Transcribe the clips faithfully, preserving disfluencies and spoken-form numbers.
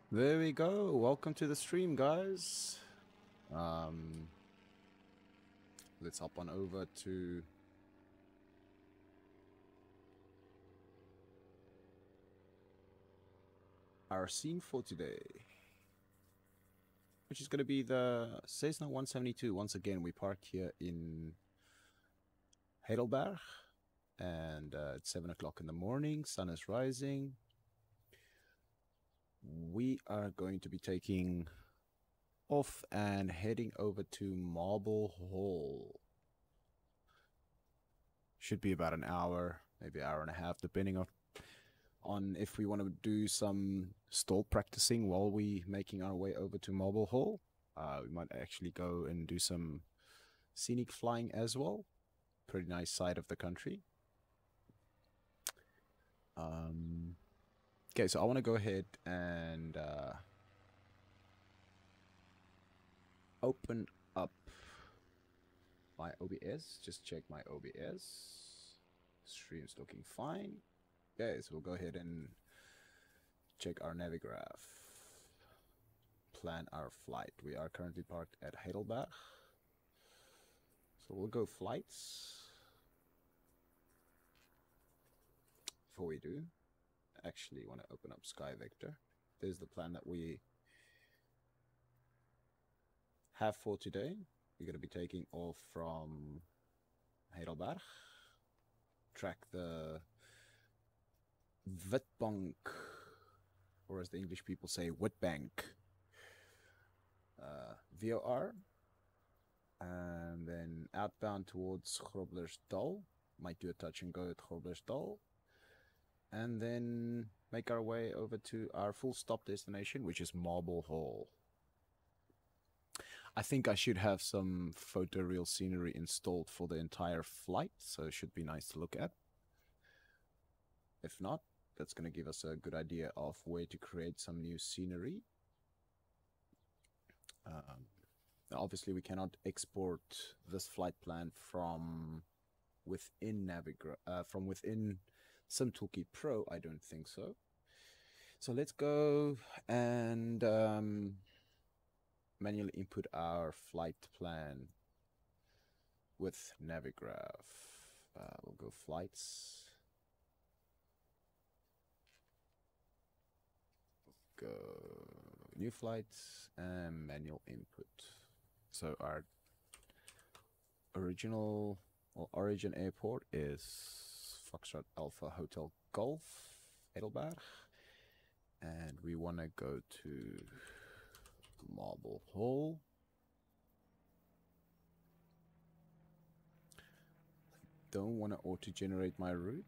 There we go. Welcome to the stream, guys. Um, let's hop on over to our scene for today, which is going to be the Cessna one seventy-two. Once again, we parked here in Heidelberg, and uh, it's seven o'clock in the morning. Sun is rising. We are going to be taking off and heading over to Marble Hall. Should be about an hour, maybe an hour and a half, depending on on if we want to do some stall practicing while we making our way over to Marble Hall. Uh, we might actually go and do some scenic flying as well. Pretty nice side of the country. Um, okay, so I want to go ahead and uh, open up my O B S. Just check my O B S. Stream's looking fine. Okay, so we'll go ahead and check our Navigraph. Plan our flight. We are currently parked at Heidelberg. So we'll go flights. Before we do, I actually want to open up Sky Vector. There's the plan that we have for today. We're going to be taking off from Heidelberg. Track the Witbank, or as the English people say, Witbank, uh, V O R, and then outbound towards Groblersdal. Might do a touch and go at Groblersdal, and then make our way over to our full stop destination, which is Marble Hall. I think I should have some photoreal scenery installed for the entire flight, so it should be nice to look at. If not, that's going to give us a good idea of where to create some new scenery. Um, obviously, we cannot export this flight plan from within Navigra uh, from within SimToolkit Pro. I don't think so. So let's go and um, manually input our flight plan with Navigraph. Uh, we'll go flights. Go new flights and manual input. So our original or origin airport is Foxtrot Alpha Hotel Golf, Heidelberg, and we want to go to Marble Hall. I don't want to auto-generate my route.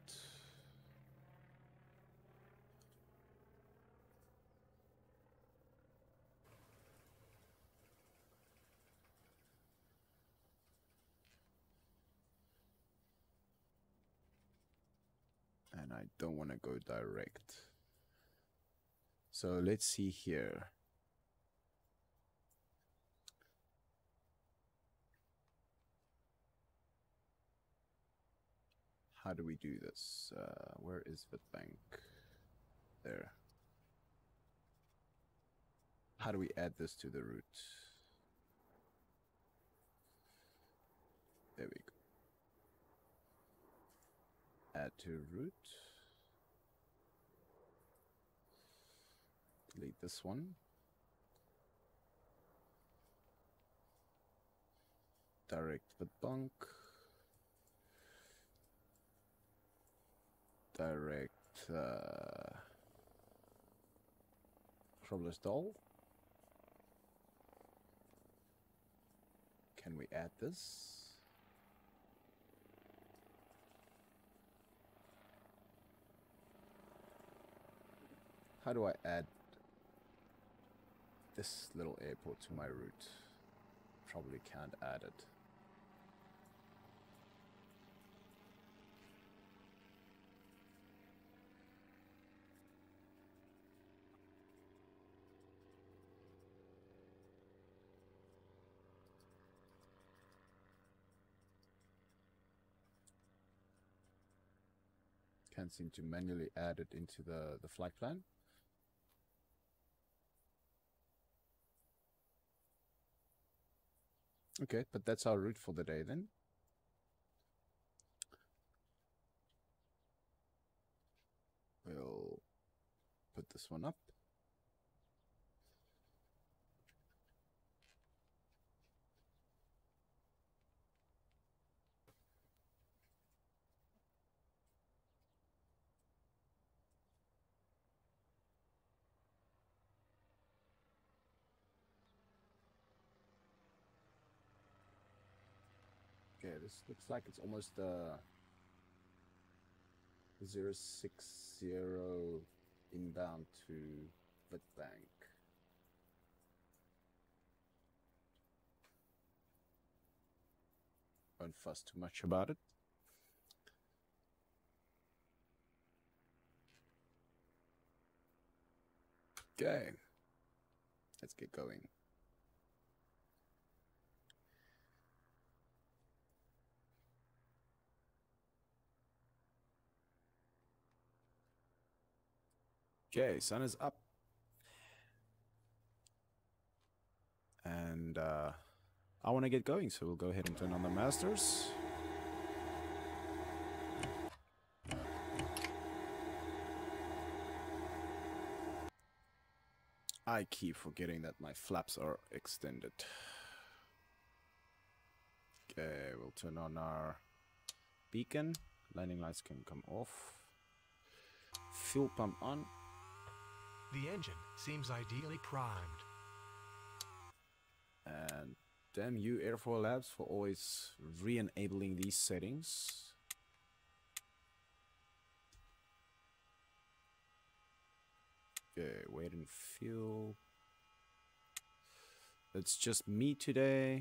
And I don't want to go direct. So let's see here. How do we do this? Uh, where is the bank? There. How do we add this to the route? There we go. Add to route. Delete this one. Direct the bunk. Direct uh, Groblersdal. Can we add this? How do I add this little airport to my route? Probably can't add it. Can't seem to manually add it into the, the flight plan. Okay, but that's our route for the day then. We'll put this one up. Okay, this looks like it's almost uh zero six zero inbound to Vitbank. Won't fuss too much about it. Okay, let's get going. Okay, sun is up. And uh, I want to get going, so we'll go ahead and turn on the masters. I keep forgetting that my flaps are extended. Okay, we'll turn on our beacon. Landing lights can come off. Fuel pump on. The engine seems ideally primed. And damn you, Airfoil Labs, for always re-enabling these settings. Okay, wait and fuel. It's just me today.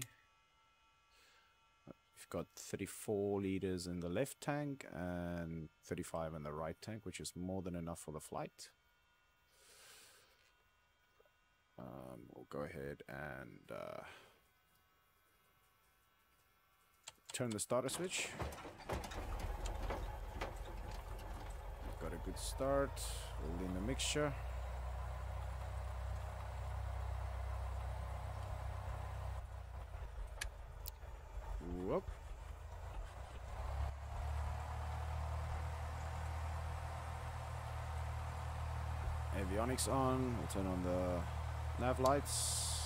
We've got thirty-four liters in the left tank and thirty-five in the right tank, which is more than enough for the flight. Um, we'll go ahead and uh, turn the starter switch. Got a good start. Hold in the mixture. Whoop. Avionics on. We'll turn on the nav lights.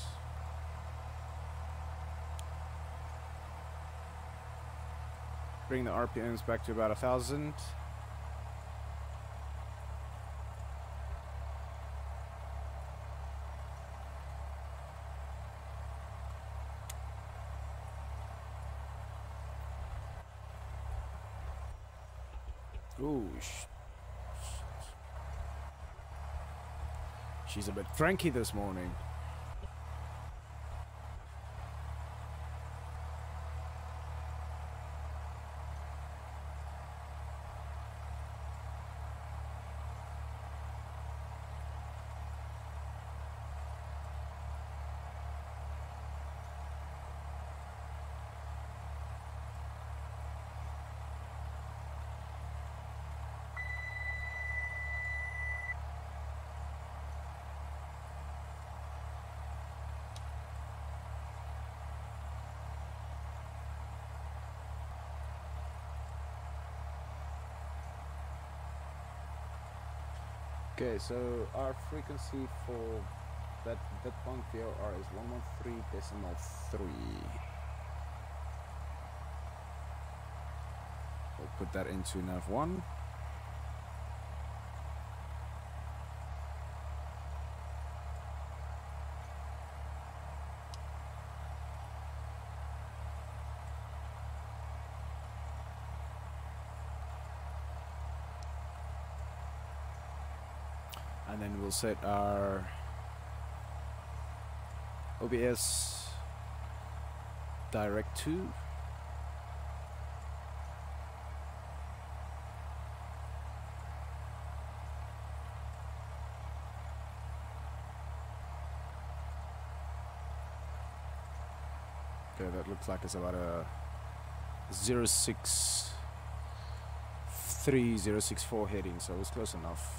Bring the R P Ms back to about a thousand. Ooh, sh she's a bit cranky this morning. Okay, so our frequency for that Bitbank V O R is one one three decimal three. We'll put that into nav one. And then we'll set our O B S direct to. Okay, that looks like it's about a zero six three, zero six four heading, so it's close enough.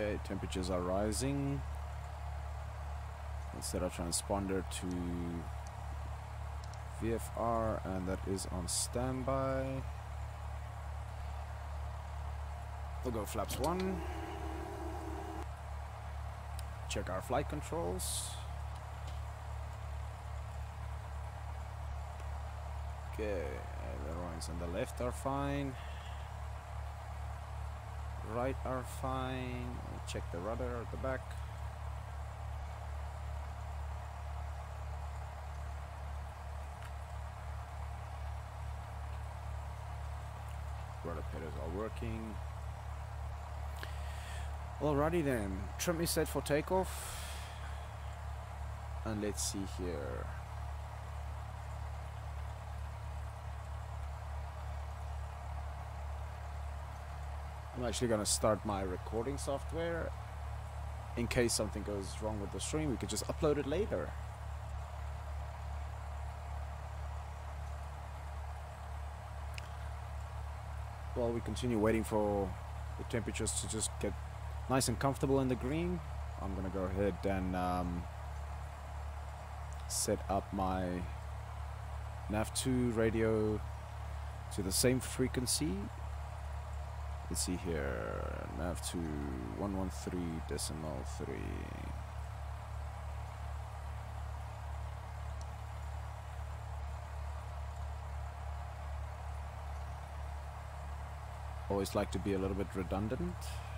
Okay, temperatures are rising. Let's set our transponder to V F R, and that is on standby. We'll go flaps one. Check our flight controls. Okay, ailerons on the left are fine. Right are fine. We'll check the rudder at the back. Rudder pedals are working. Alrighty then, trim is set for takeoff. And let's see here. I'm actually gonna start my recording software. In case something goes wrong with the stream, we could just upload it later. While we continue waiting for the temperatures to just get nice and comfortable in the green, I'm gonna go ahead and um, set up my nav two radio to the same frequency. Let's see here, nav two one one three decimal three. Always like to be a little bit redundant.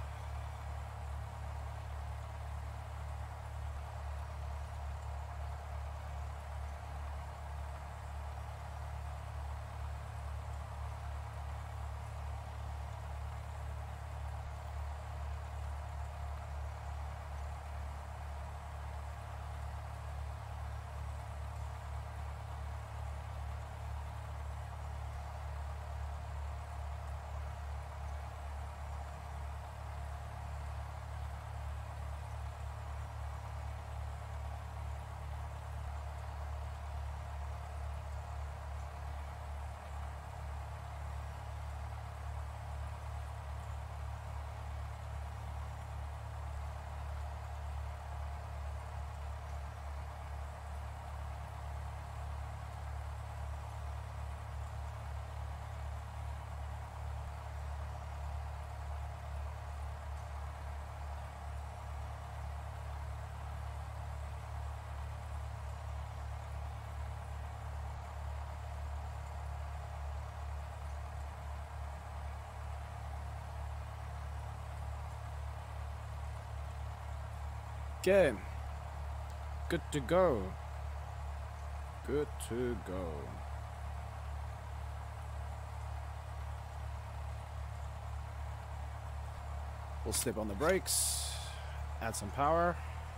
Okay, good to go. Good to go. We'll step on the brakes, add some power.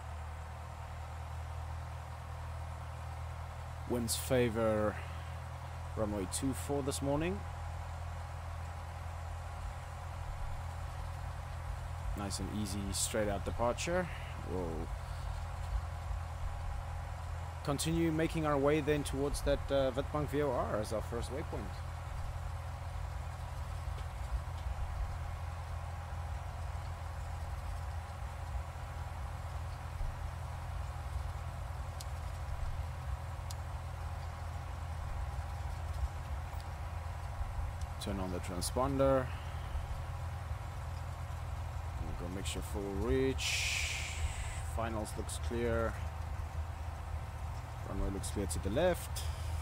Winds favor runway two four this morning. Nice and easy straight out departure. We'll continue making our way then towards that uh, Witbank V O R as our first waypoint. Turn on the transponder. We'll go mixture full reach. Finals looks clear. Runway looks clear to the left.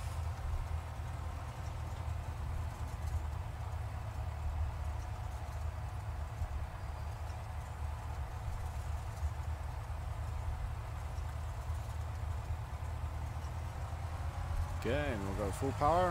Okay, and we'll go full power.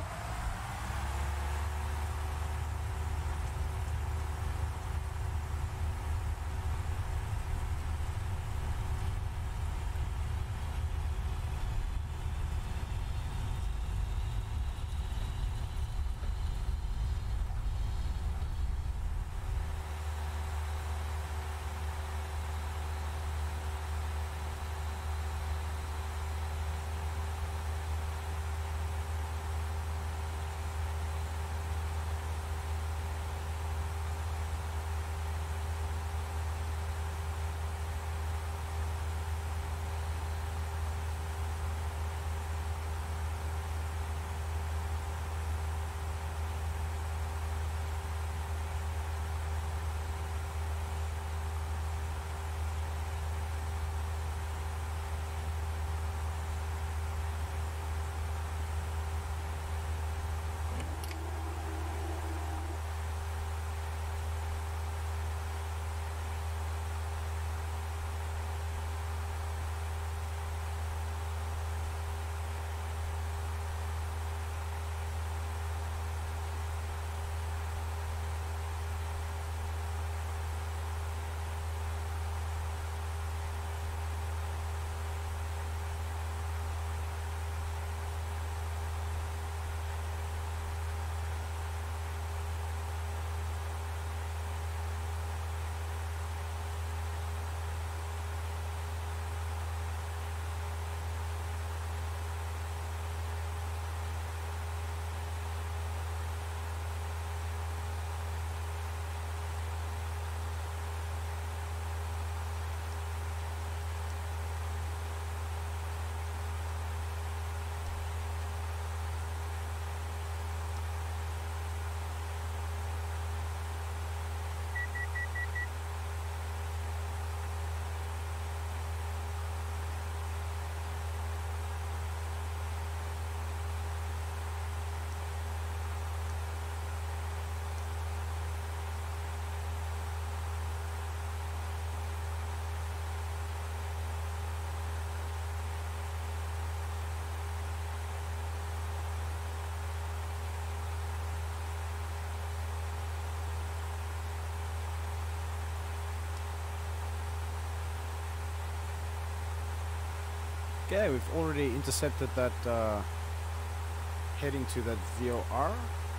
Okay, we've already intercepted that, uh, heading to that V O R.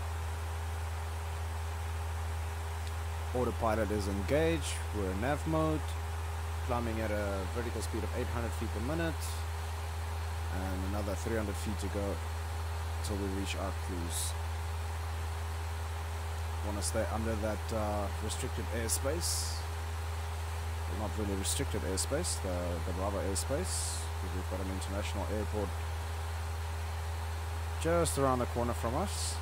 Autopilot is engaged, we're in nav mode, climbing at a vertical speed of eight hundred feet per minute, and another three hundred feet to go until we reach our cruise. Want to stay under that uh, restricted airspace. Well, not really restricted airspace, the, the Bravo airspace, because we've got an international airport just around the corner from us.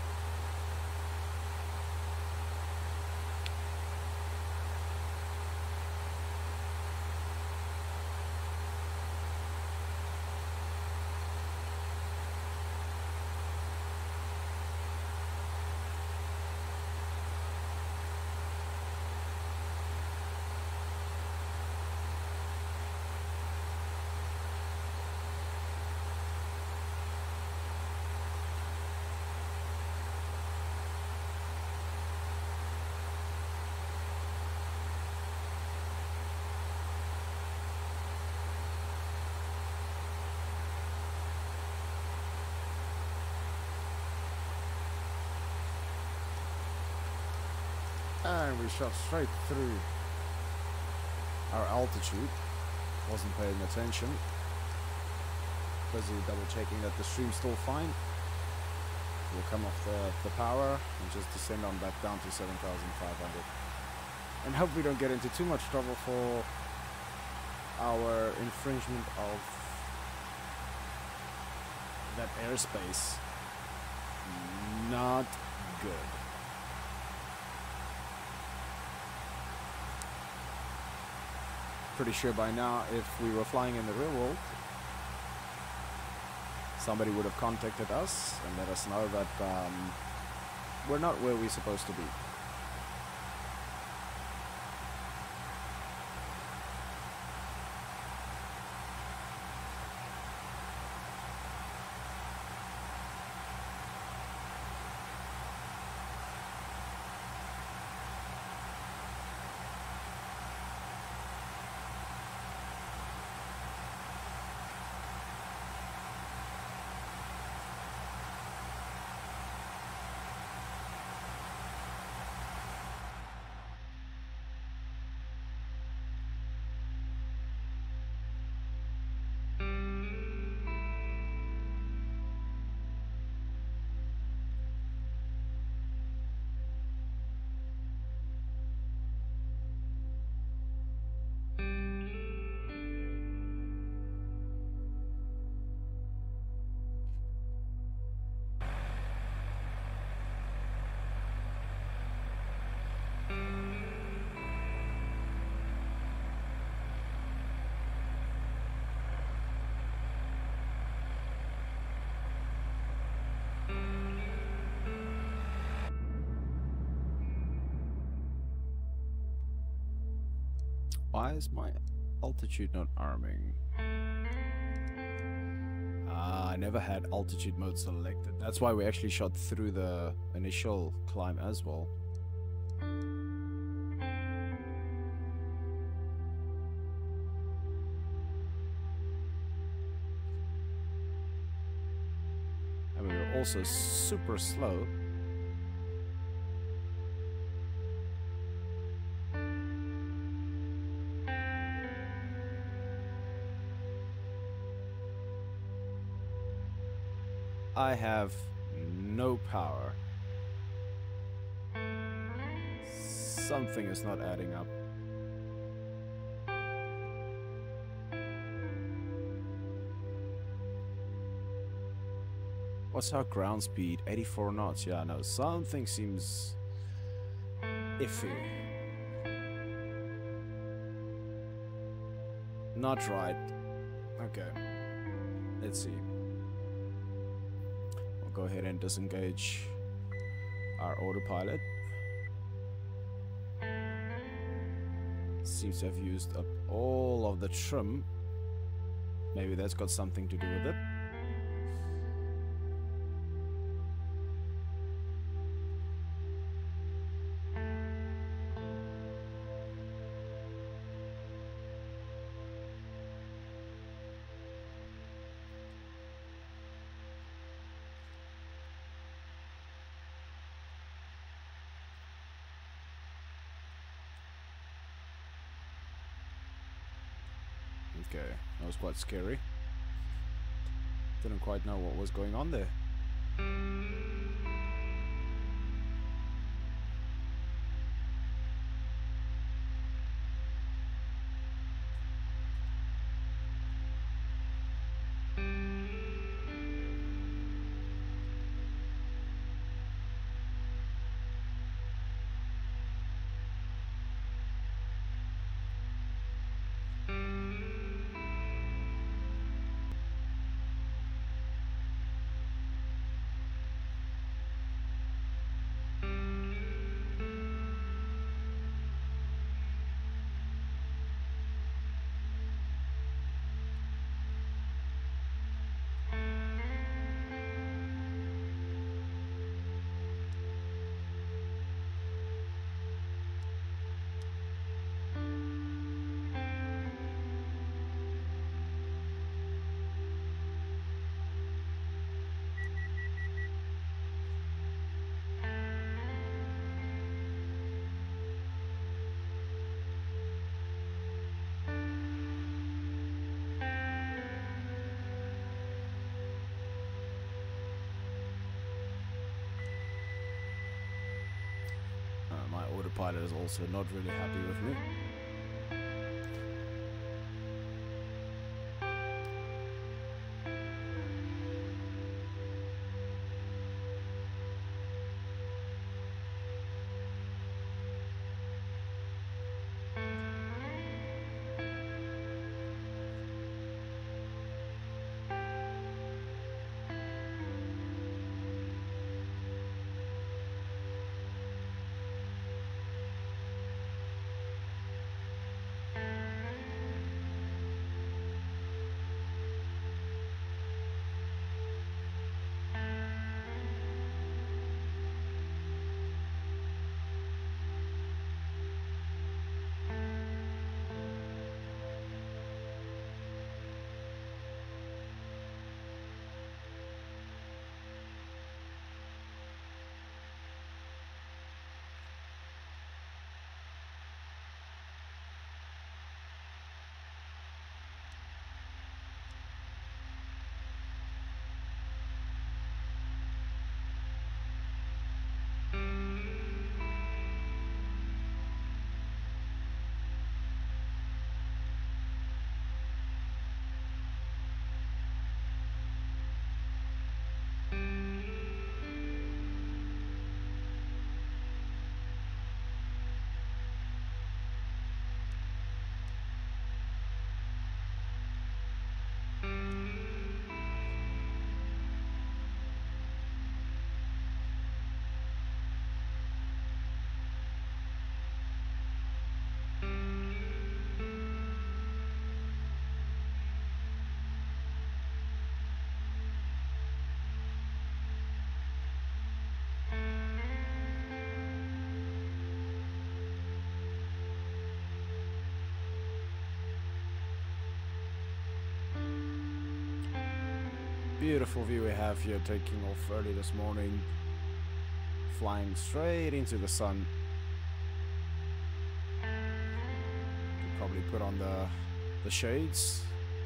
And we shot straight through our altitude. Wasn't paying attention. Busy double checking that the stream's still fine. We'll come off the, the power and just descend on back down to seven thousand five hundred. And hope we don't get into too much trouble for our infringement of that airspace. Not good. Pretty sure by now, if we were flying in the real world, somebody would have contacted us and let us know that um, we're not where we're supposed to be. Why is my altitude not arming? Uh, I never had altitude mode selected. That's why we actually shot through the initial climb as well. And we were also super slow. I have no power. Something is not adding up. What's our ground speed? eighty-four knots. Yeah, no, something seems iffy. Not right. Okay. Let's see. Go ahead and disengage our autopilot. Seems to have used up all of the trim. Maybe that's got something to do with it. Okay, that was quite scary. Didn't quite know what was going on there. My autopilot is also not really happy with me. Beautiful view we have here, taking off early this morning, flying straight into the sun. Could probably put on the the shades.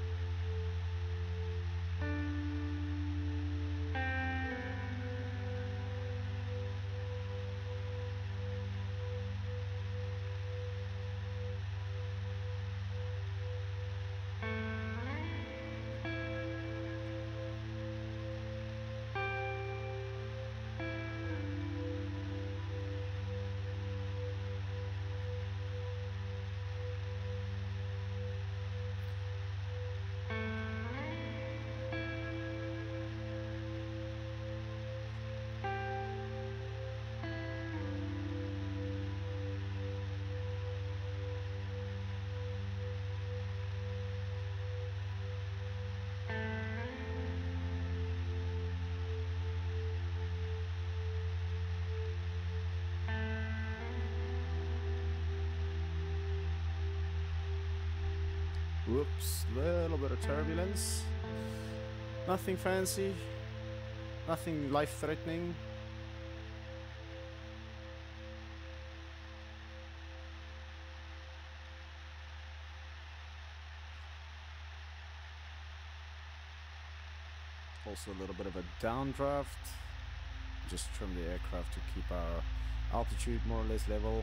Whoops, little bit of turbulence. Nothing fancy, nothing life-threatening. also a little bit of a downdraft. Just trim the aircraft to keep our altitude more or less level.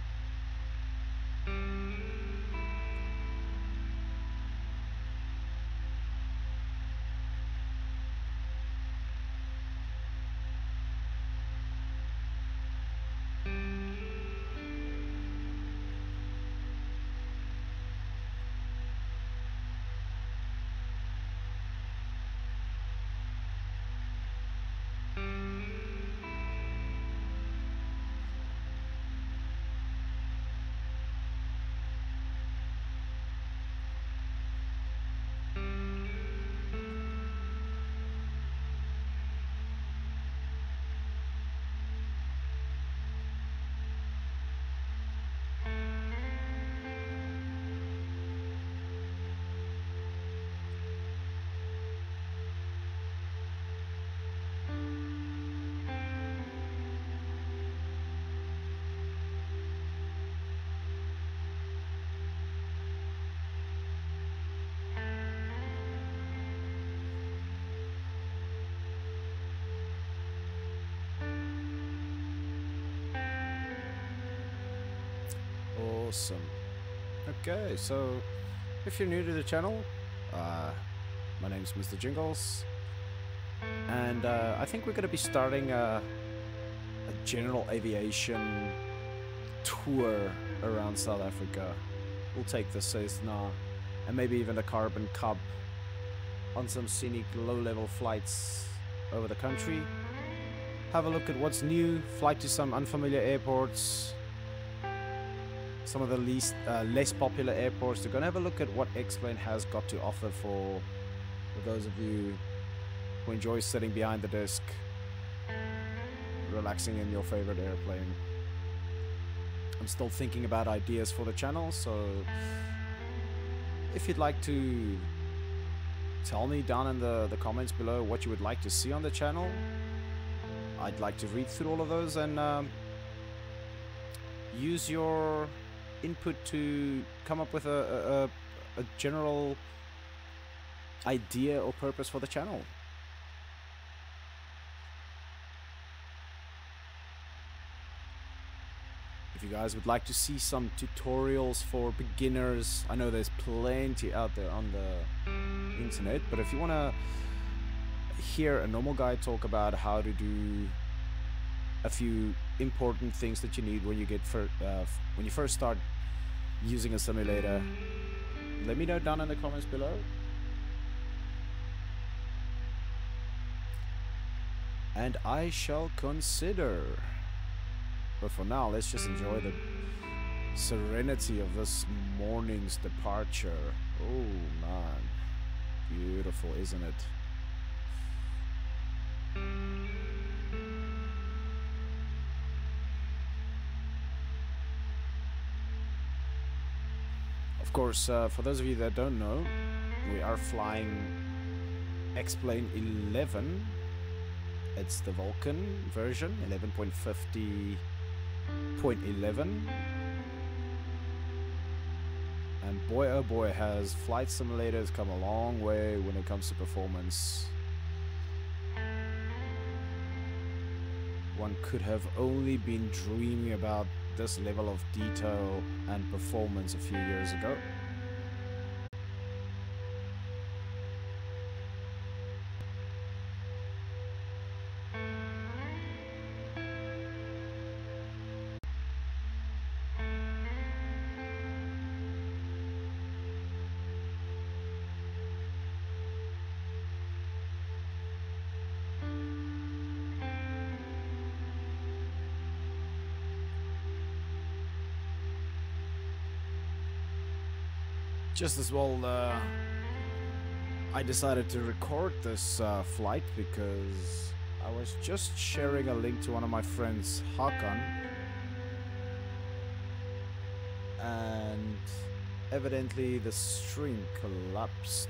Awesome. Okay, so if you're new to the channel, uh, my name's Mister Jingles, and uh, I think we're going to be starting a, a general aviation tour around South Africa. We'll take the Cessna and maybe even the Carbon Cub on some scenic low-level flights over the country. Have a look at what's new, fly to some unfamiliar airports, some of the least uh, less popular airports. They're gonna have a look at what X-Plane has got to offer for, for those of you who enjoy sitting behind the desk, relaxing in your favorite airplane. I'm still thinking about ideas for the channel, so if you'd like to tell me down in the, the comments below what you would like to see on the channel, I'd like to read through all of those and um, use your input to come up with a, a, a general idea or purpose for the channel. If you guys would like to see some tutorials for beginners, I know there's plenty out there on the internet, but if you want to hear a normal guy talk about how to do a few important things that you need when you get fir uh, when you first start using a simulator, let me know down in the comments below. And I shall consider. But for now, let's just enjoy the serenity of this morning's departure. Oh man, beautiful, isn't it? Of course, uh, for those of you that don't know, we are flying X-Plane eleven. It's the Vulcan version, eleven point fifty point eleven. And boy oh boy, has flight simulators come a long way when it comes to performance. One could have only been dreaming about this level of detail and performance a few years ago. Just as well, uh, I decided to record this uh, flight because I was just sharing a link to one of my friends, Hakan, and evidently the stream collapsed.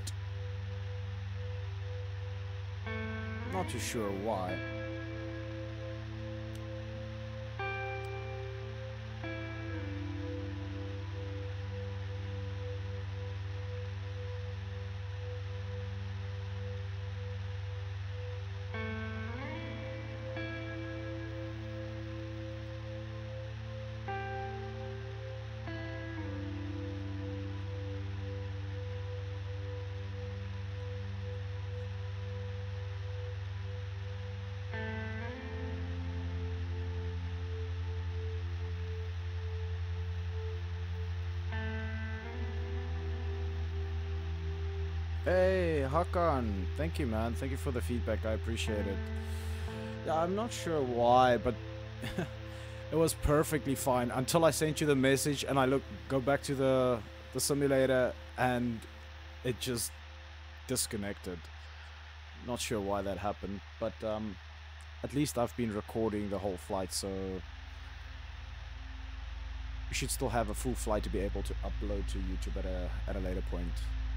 Not too sure why. Hey, Hakan. Thank you, man. Thank you for the feedback. I appreciate it. Yeah, I'm not sure why, but it was perfectly fine until I sent you the message and I look go back to the the simulator and it just disconnected. Not sure why that happened, but um, at least I've been recording the whole flight, so we should still have a full flight to be able to upload to YouTube at a at a later point.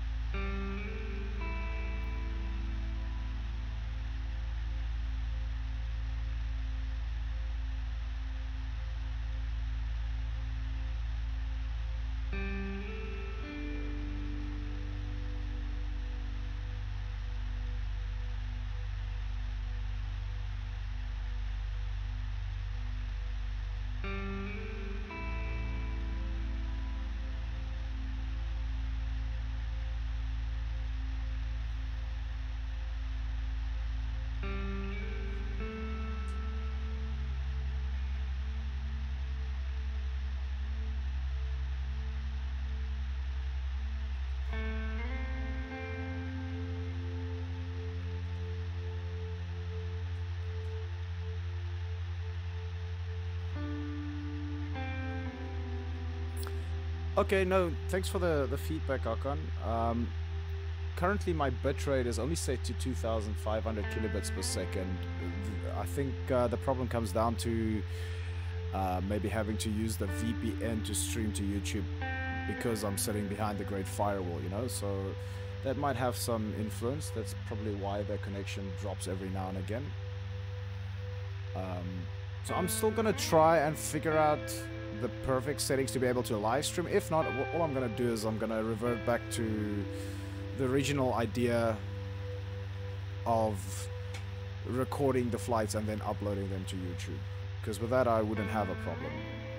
Okay, no, thanks for the, the feedback, Hakan. Um, currently my bitrate is only set to two thousand five hundred kilobits per second. I think uh, the problem comes down to uh, maybe having to use the V P N to stream to YouTube because I'm sitting behind the Great Firewall, you know, so that might have some influence. That's probably why the connection drops every now and again. Um, so I'm still gonna try and figure out the perfect settings to be able to live stream. If not, all I'm gonna do is I'm gonna revert back to the original idea of recording the flights and then uploading them to YouTube, because with that I wouldn't have a problem.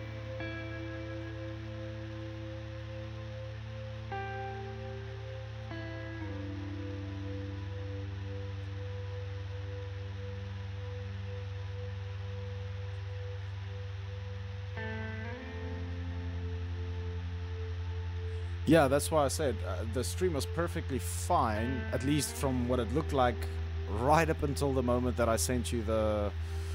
Yeah, that's why I said uh, the stream was perfectly fine, at least from what it looked like, right up until the moment that I sent you the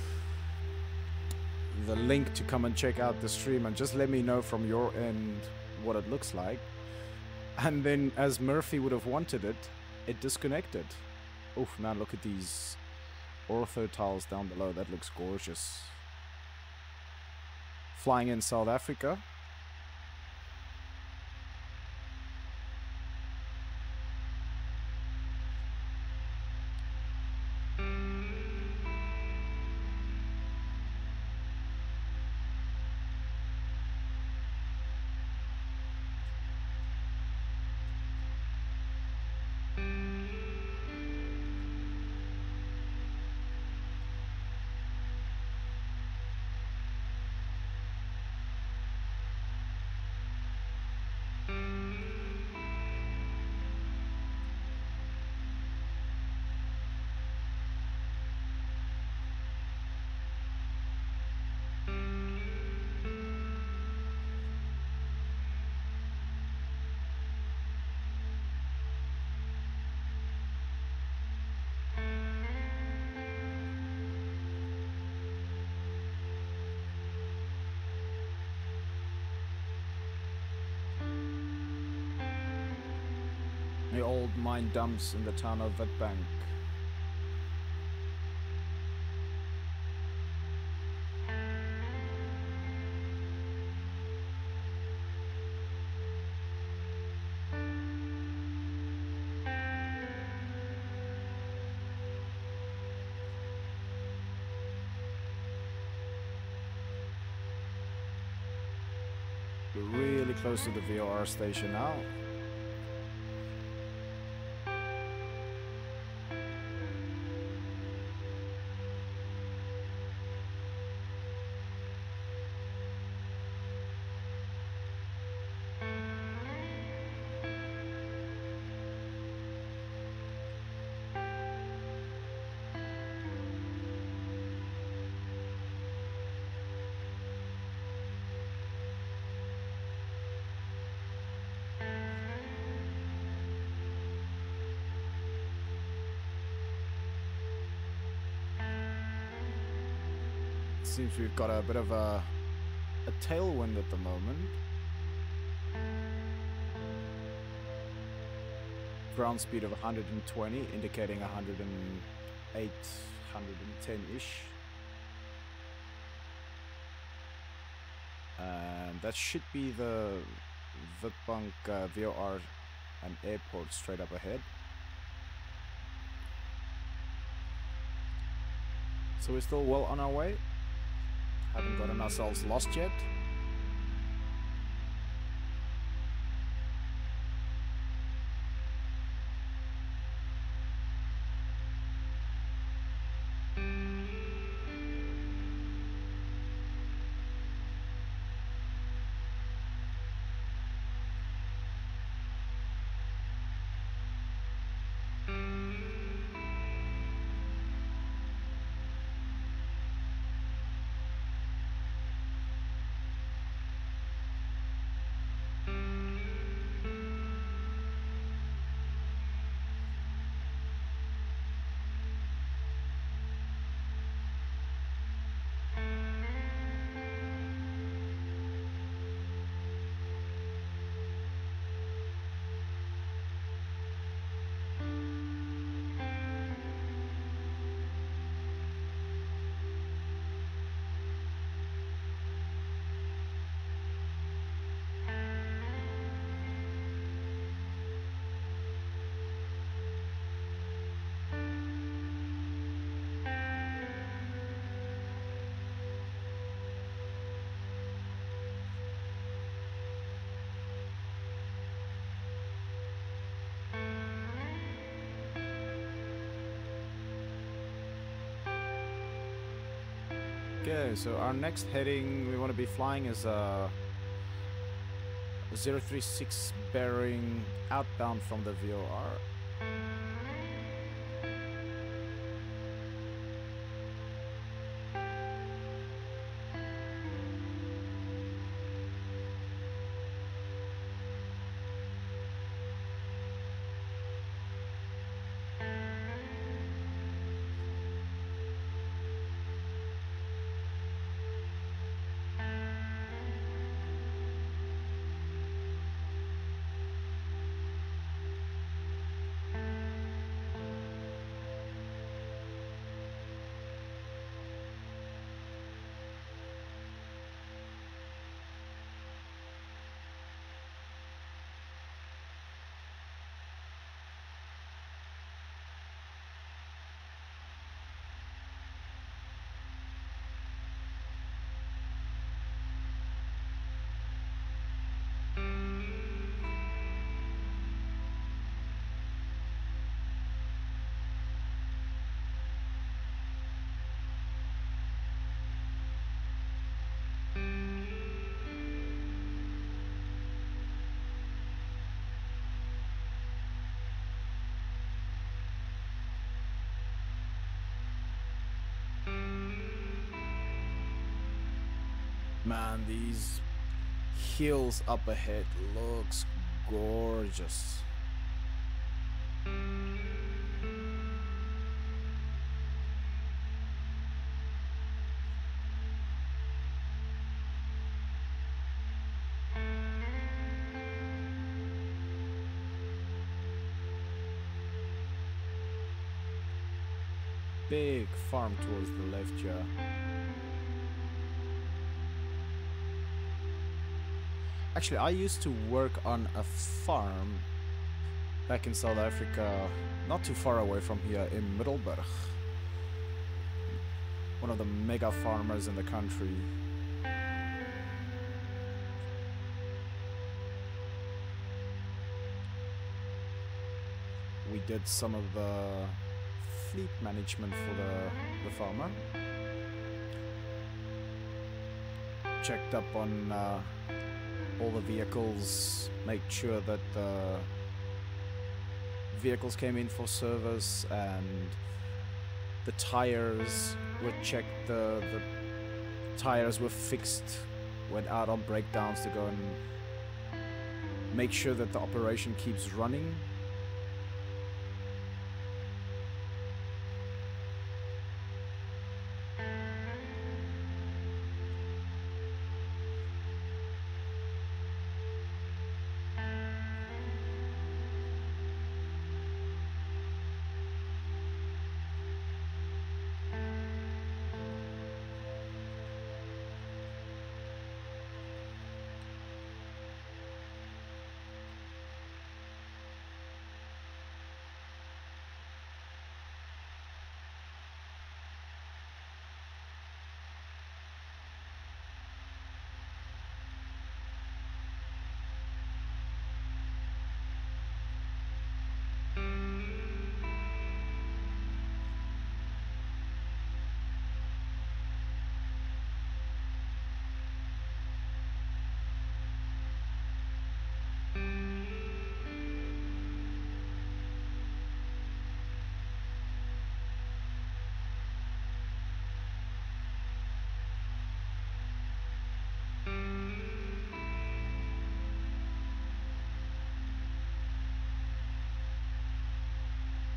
the link to come and check out the stream and just let me know from your end what it looks like. And then, as Murphy would have wanted it, it disconnected. Oof, man, look at these ortho tiles down below. That looks gorgeous. Flying in South Africa. The old mine dumps in the town of Witbank. We're really close to the V O R station now. Seems we've got a bit of a, a tailwind at the moment. Ground speed of one hundred twenty, indicating one hundred eight, one hundred ten-ish. And that should be the Witbank uh, V O R and airport straight up ahead. So we're still well on our way. Haven't gotten ourselves lost yet. Okay, so our next heading we want to be flying is a zero three six bearing outbound from the V O R. Man, these hills up ahead looks gorgeous. Big farm towards the left, yeah. Actually, I used to work on a farm back in South Africa, not too far away from here in Heidelberg. One of the mega farmers in the country. We did some of the fleet management for the, the farmer. Checked up on uh, all the vehicles, made sure that the vehicles came in for service and the tires were checked, the, the tires were fixed, went out on breakdowns to go and make sure that the operation keeps running.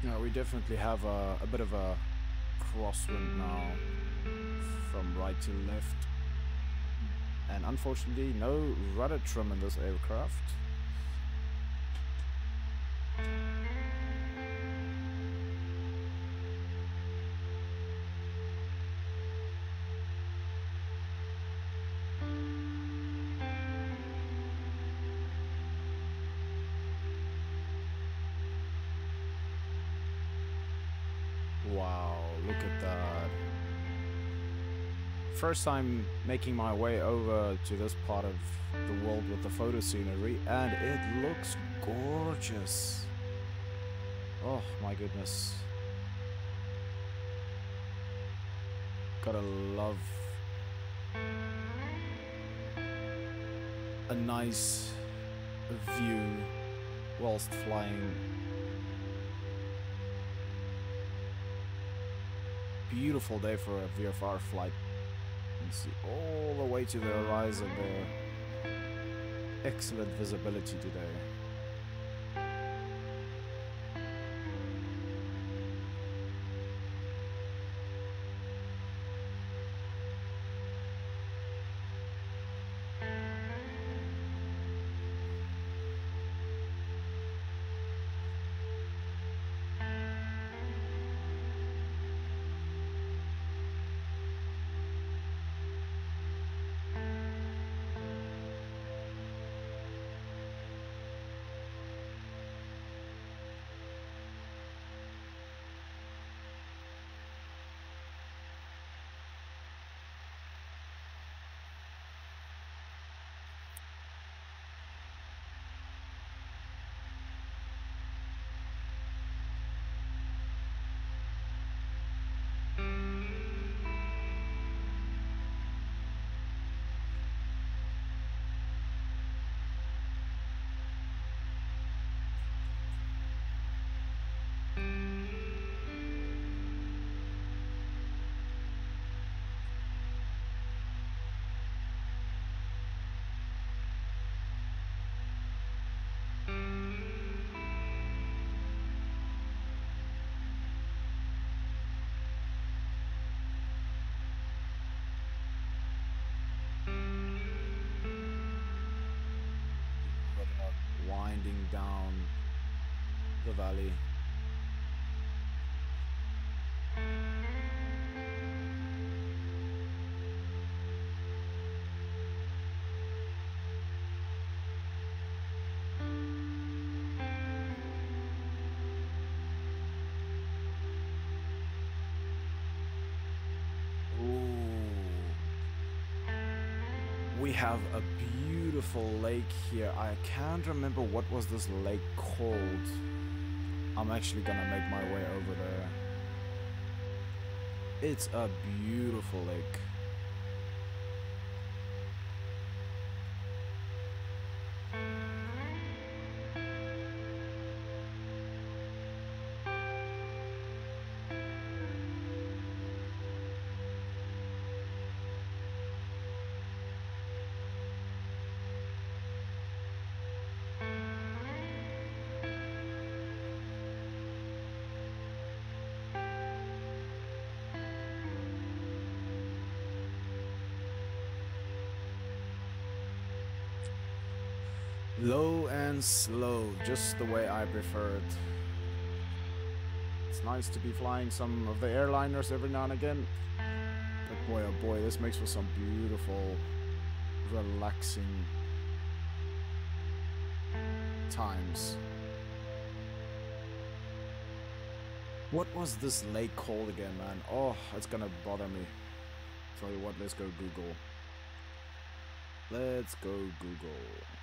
Uh, we definitely have a, a bit of a crosswind now from right to left. And unfortunately, no rudder trim in this aircraft. Wow, look at that. First time making my way over to this part of the world with the photo scenery, and it looks gorgeous. Oh my goodness. Gotta love a nice view whilst flying. Beautiful day for a V F R flight. You can see all the way to the horizon there. Excellent visibility today. Winding down the valley. We have a beautiful lake here. I can't remember what was this lake called. I'm actually gonna make my way over there. It's a beautiful lake. Low and slow, just the way I prefer it. It's nice to be flying some of the airliners every now and again. But boy oh boy, this makes for some beautiful, relaxing times. What was this lake called again, man? Oh, it's gonna bother me. Tell you what, let's go Google. Let's go Google.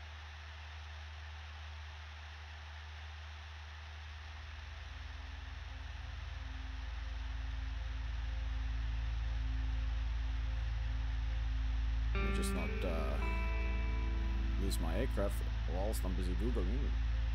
Just not uh, lose my aircraft whilst I'm busy Googling.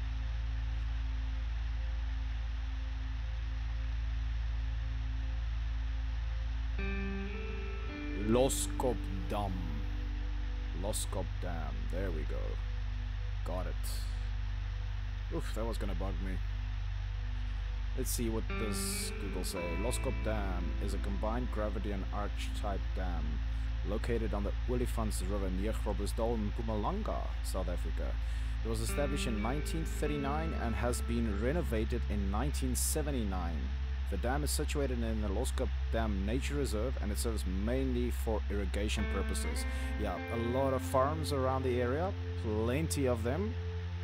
Loskop Dam. Loskop Dam. There we go. Got it. Oof, that was gonna bug me. Let's see what does Google say. Loskop Dam is a combined gravity and arch type dam located on the Olifants River near Groblersdal in Mpumalanga, South Africa. It was established in nineteen thirty-nine and has been renovated in nineteen seventy-nine. The dam is situated in the Loskop Dam Nature Reserve and it serves mainly for irrigation purposes. Yeah, a lot of farms around the area, plenty of them.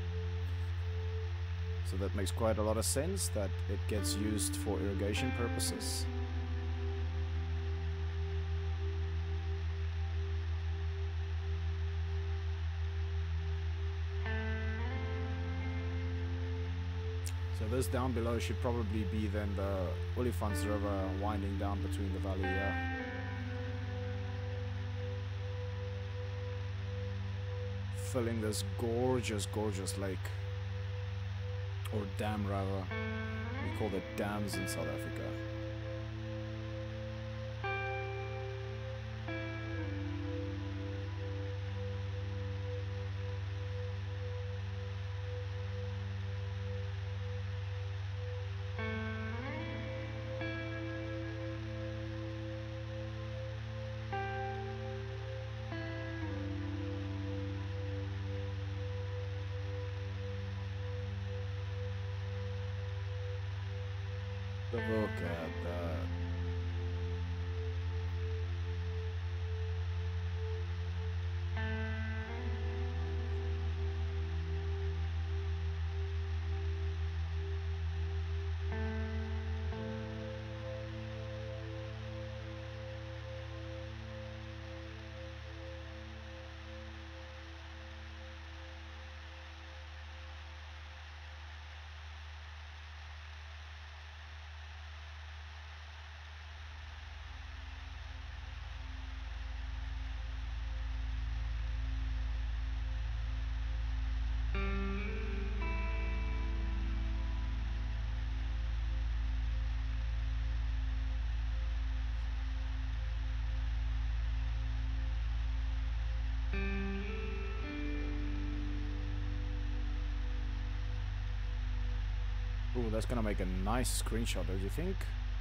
So that makes quite a lot of sense that it gets used for irrigation purposes. So this down below should probably be then the Olifants River winding down between the valley here. Filling this gorgeous, gorgeous lake. Or dam rather. We call it dams in South Africa. Look at that. Ooh, that's gonna make a nice screenshot, don't you think?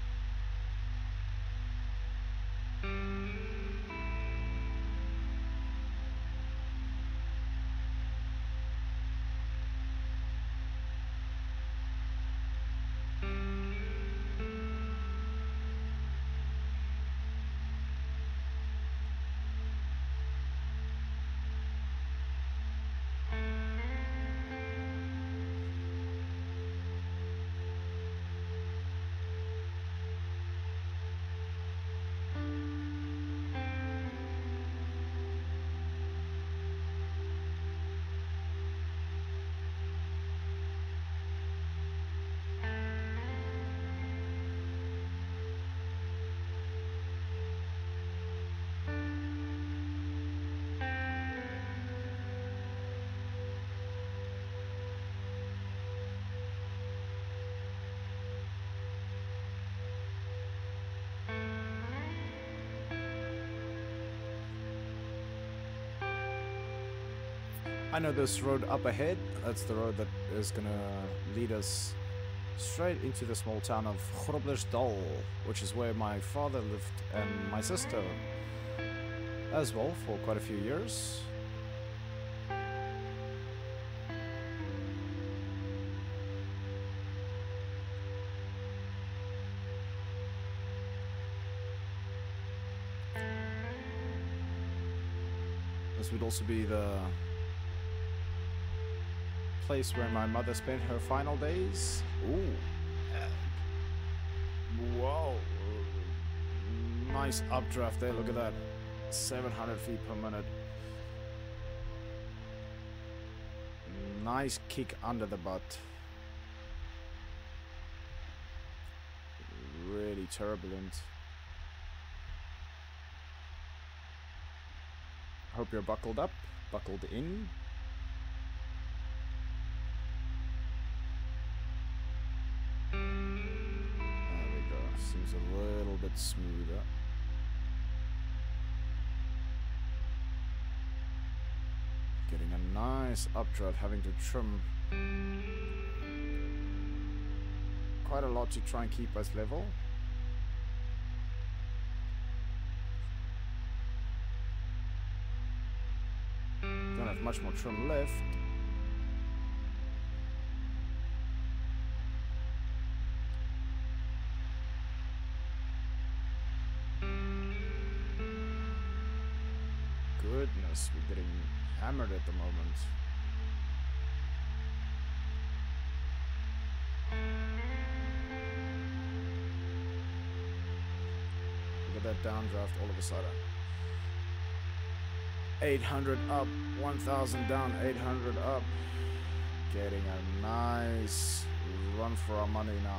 I know this road up ahead, that's the road that is gonna lead us straight into the small town of Groblersdal, which is where my father lived and my sister as well for quite a few years. This would also be the place where my mother spent her final days. Ooh. Whoa. Nice updraft there, look at that. seven hundred feet per minute. Nice kick under the butt. Really turbulent. Hope you're buckled up, buckled in. Seems a little bit smoother. Getting a nice updraft, having to trim quite a lot to try and keep us level. Don't have much more trim left. Goodness, we're getting hammered at the moment. Look at that downdraft all of a sudden. eight hundred up, one thousand down, eight hundred up. Getting a nice run for our money now.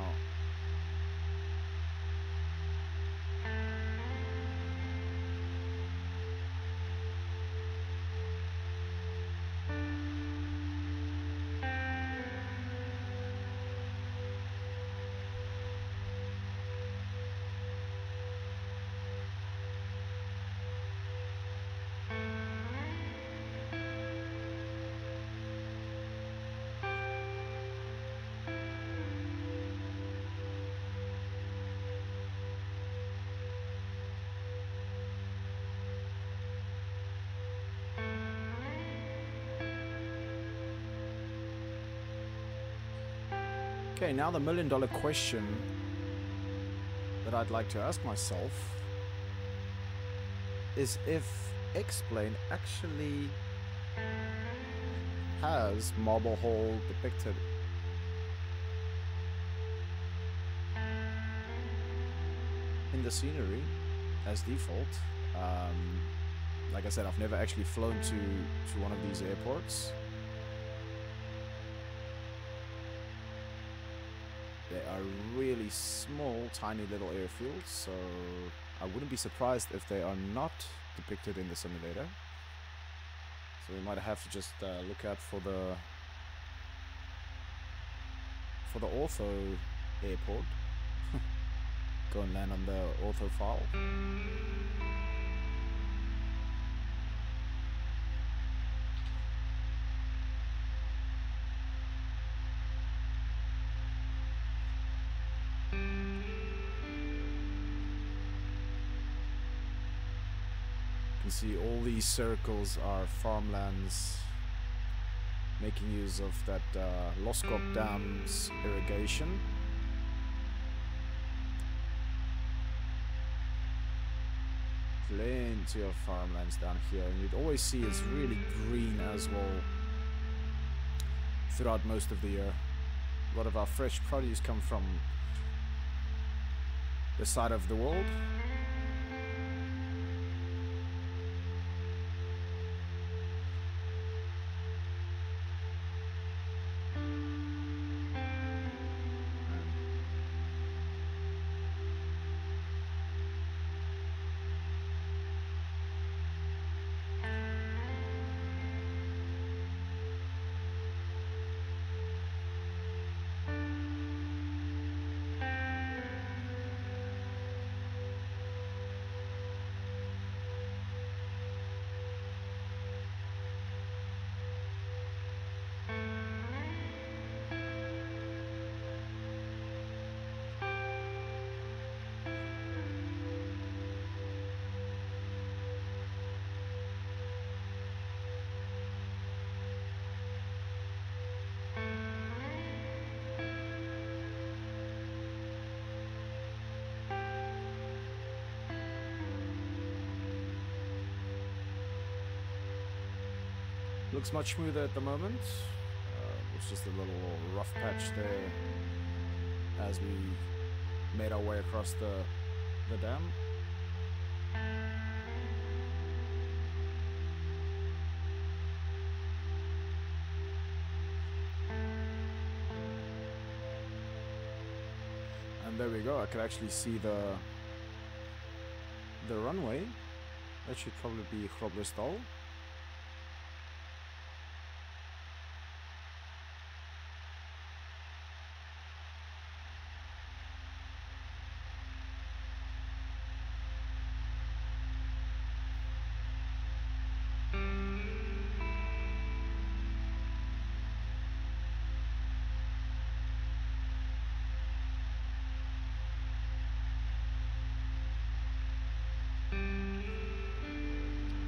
Okay, now the million dollar question that I'd like to ask myself is if X-Plane actually has marble hole depicted. In the scenery as default. Um, like I said, I've never actually flown to, to one of these airports. They are really small, tiny little airfields, so I wouldn't be surprised if they are not depicted in the simulator. So we might have to just uh, look out for the for the ortho airport. Go and land on the ortho file. You can see all these circles are farmlands, making use of that uh, Loskop Dam's irrigation. Plenty of farmlands down here, and you'd always see it's really green as well throughout most of the year. A lot of our fresh produce come from this side of the world. Looks much smoother at the moment. Uh, it's just a little rough patch there as we made our way across the, the dam. And there we go. I could actually see the the runway. That should probably be Groblerstal.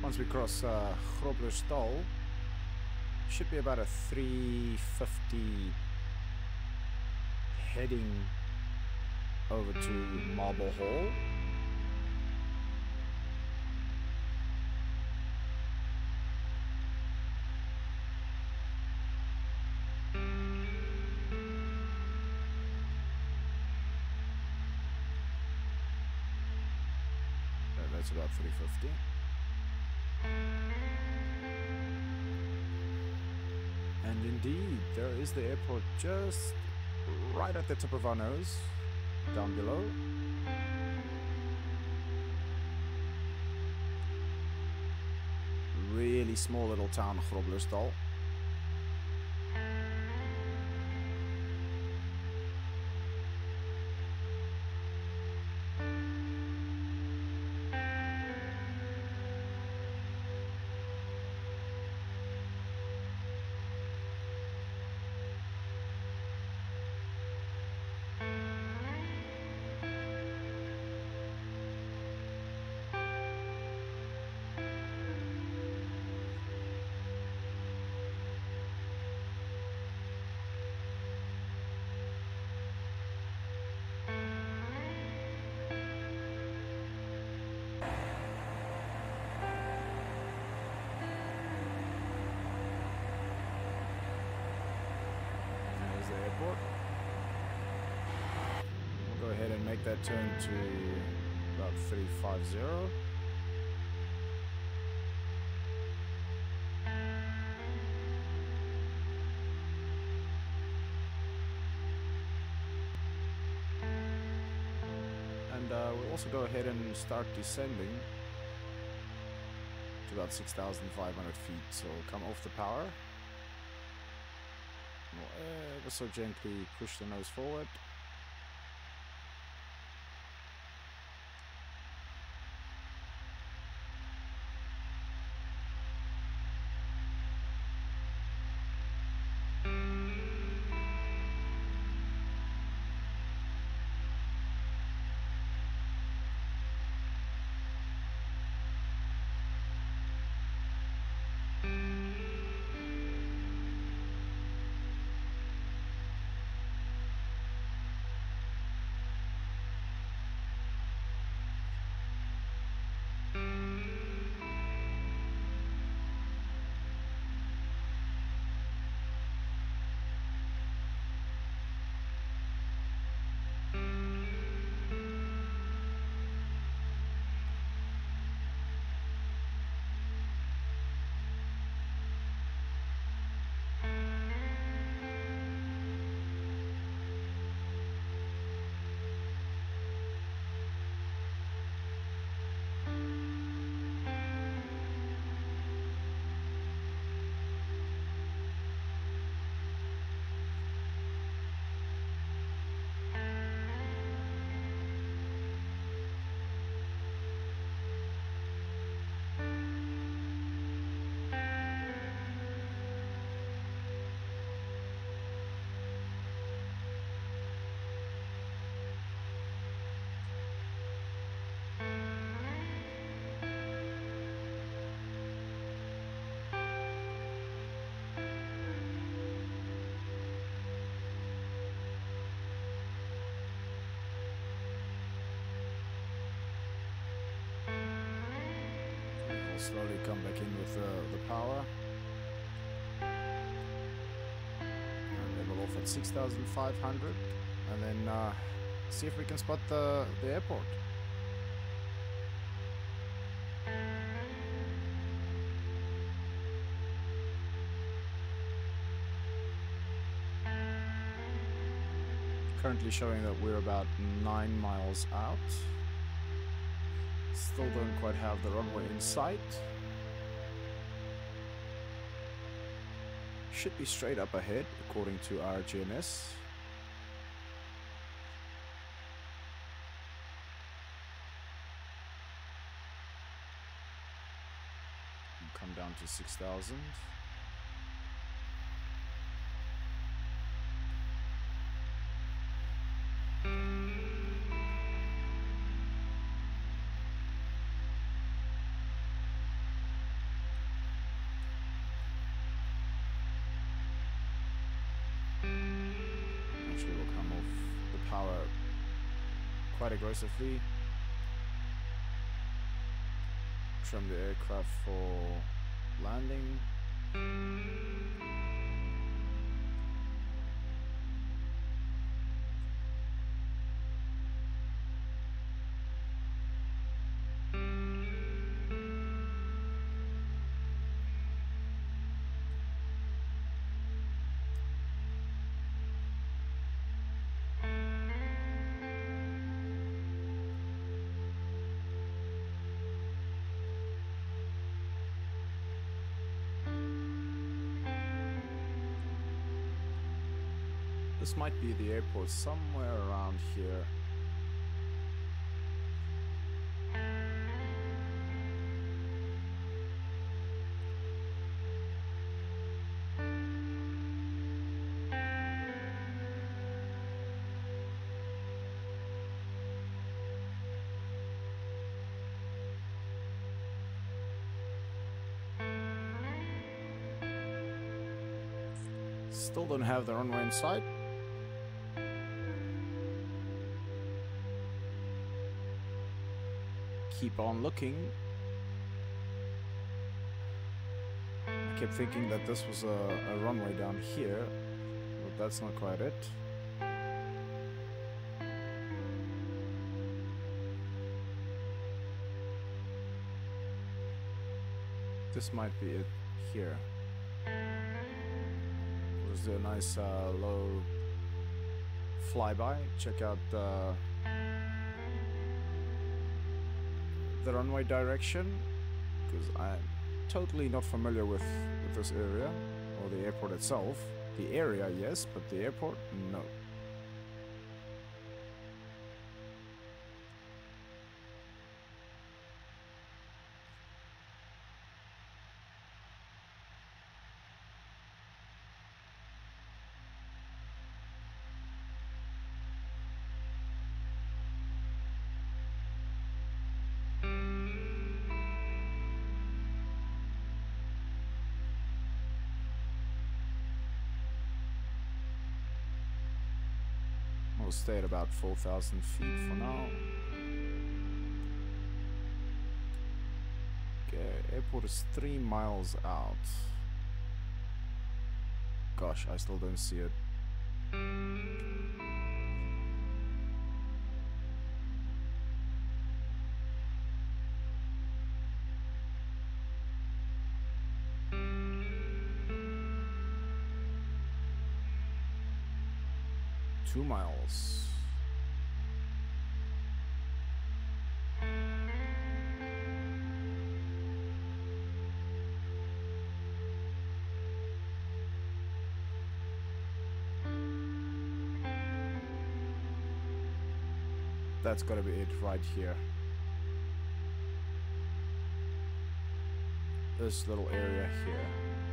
once we cross uh, Groblersdal, should be about a three fifty heading over to Marble Hall. That's about three fifty. And indeed, there is the airport just right at the tip of our nose, down below. Really small little town, Groblersdal. We'll go ahead and make that turn to about three fifty. And uh, we'll also go ahead and start descending to about six thousand five hundred feet. So we'll come off the power. We'll ever so gently push the nose forward. Slowly come back in with uh, the power. And level off at six thousand five hundred. And then uh, see if we can spot the, the airport. Currently showing that we're about nine miles out. Still don't quite have the runway in sight. Should be straight up ahead according to our G N S. Come down to six thousand. quite aggressively. Trim the aircraft for landing. This might be the airport somewhere around here. Still don't have the runway in sight. Keep on looking. I kept thinking that this was a, a runway down here, but that's not quite it. This might be it here. Let's do a nice uh, low flyby. Check out the the runway direction, because I'm totally not familiar with, with this area or the airport itself. The area, yes, but the airport, no. We'll stay at about four thousand feet for now. Okay, airport is three miles out. Gosh, I still don't see it. Two miles. That's gotta be it right here. This little area here.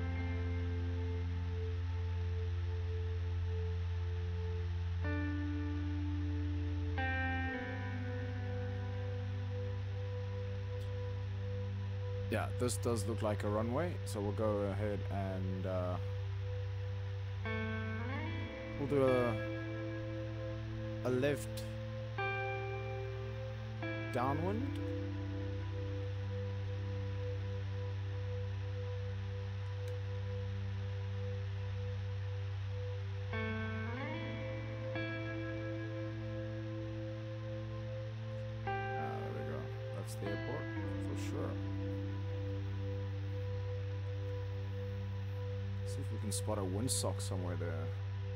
Yeah, this does look like a runway, so we'll go ahead and uh, we'll do a, a left downwind. Ah, there we go. That's the airport for sure. See if we can spot a windsock somewhere there.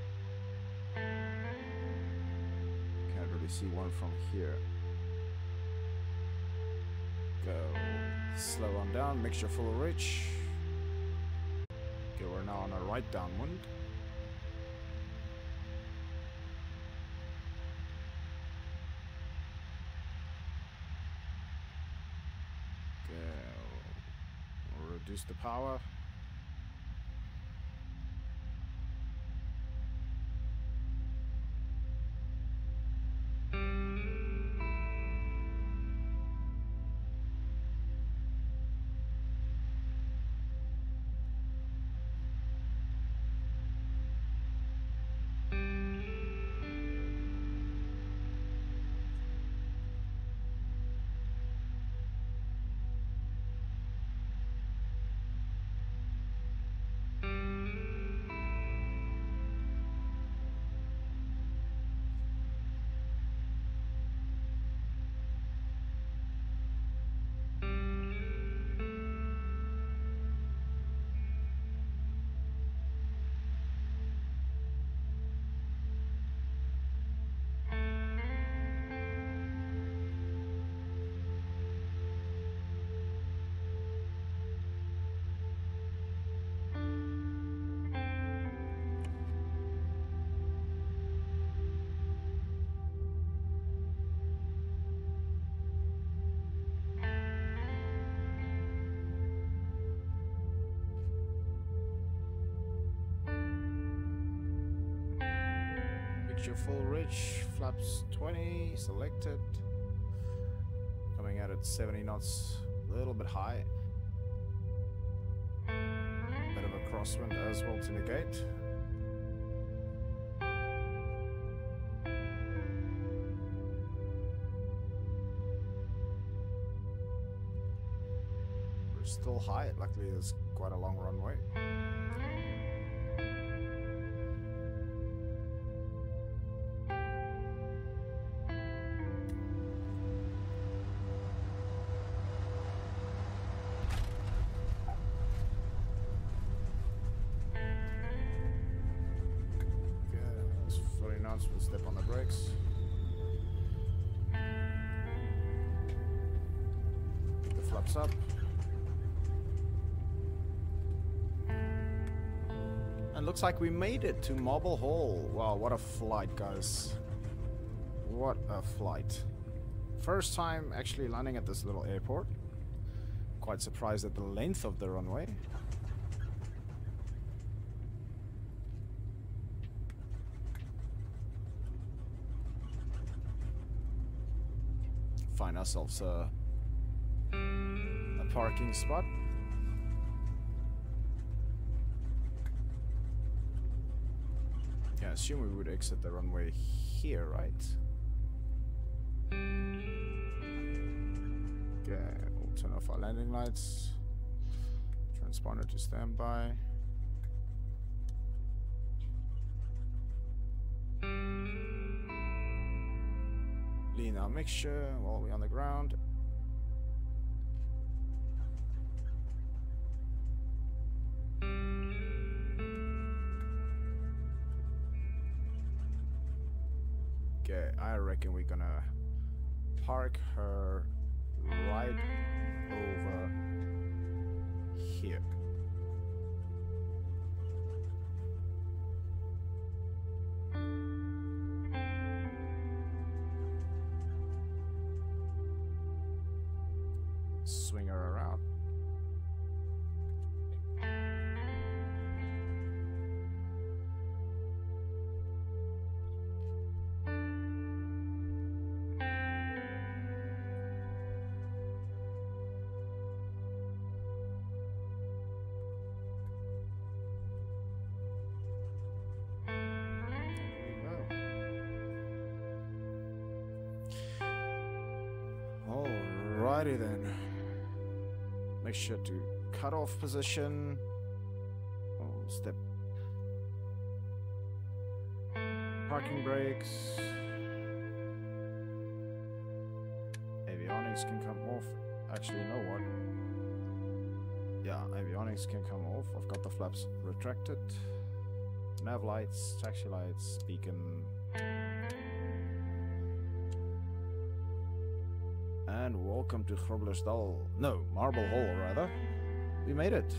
Can't really see one from here. Go slow on down, mixture full of rich. Okay, we're now on a right downwind. Okay, we'll reduce the power. Select your full reach. Flaps twenty. Selected. Coming out at seventy knots. A little bit high. Bit of a crosswind as well to negate. We're still high. Luckily, there's quite a long runway. We'll step on the brakes. Pick the flaps up. And looks like we made it to Marble Hall. Wow, what a flight, guys. What a flight. First time actually landing at this little airport. Quite surprised at the length of the runway. Find ourselves a, a parking spot. Yeah, I assume we would exit the runway here, right? Okay, we'll turn off our landing lights. Transponder to standby. Lean our mixture while we're on the ground. Okay, I reckon we're gonna park her right over here. Swing her around. Alrighty then. Make sure to cut off position. Oh, step. Parking brakes. Avionics can come off. Actually, you know what? Yeah, avionics can come off. I've got the flaps retracted. Nav lights, taxi lights, beacon. And welcome to Groblersdal. No, Marble Hall, rather. We made it.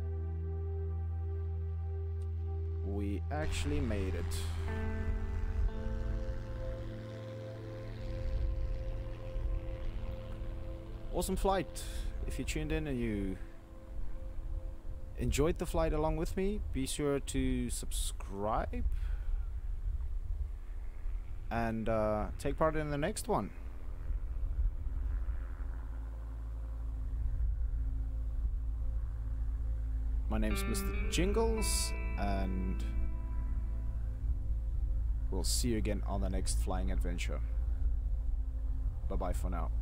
We actually made it. Awesome flight. If you tuned in and you enjoyed the flight along with me, be sure to subscribe and uh, take part in the next one. My name's Mister Jingles, and we'll see you again on the next flying adventure. Bye bye for now.